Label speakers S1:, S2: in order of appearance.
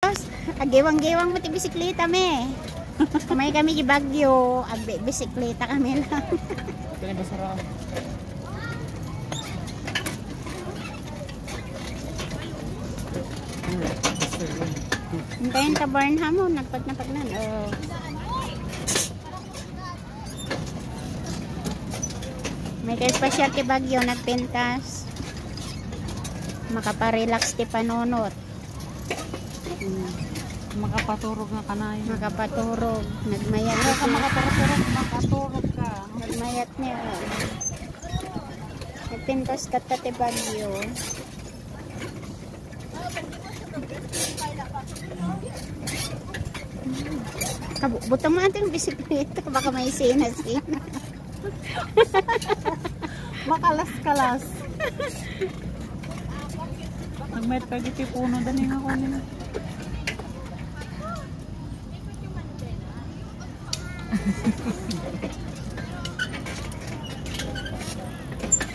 S1: Agiwang-giwang mo ti bisikleta me. Kamay kami di Bagyo, bisikleta kami lang.
S2: Kaya basara.
S1: Hintayin ka Barnham mo, nagpag-napagnan. Oh. May kay special ti Bagyo, nagpintas. Makaparelax ti panunot.
S2: Makapaturog na kanay.
S1: Makapaturog. Nagmayat
S2: Ka makaturog ka.
S1: Nagmayat niya. Nagpintas ka ti Bagyo. Butang mo natin yung bisikleta. Baka may sina-sina.
S2: Makalas-kalas. Nagmayat ka giti puno. Daning ako nila.